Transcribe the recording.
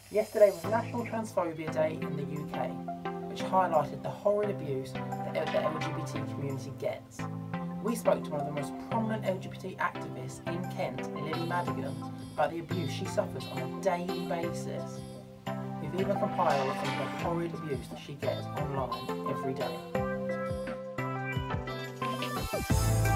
Yesterday was National Transphobia Day in the UK, which highlighted the horrid abuse that the LGBT community gets. We spoke to one of the most prominent LGBT activists in Kent, Lily Madigan, about the abuse she suffers on a daily basis. We've even compiled some of the horrid abuse that she gets online every day.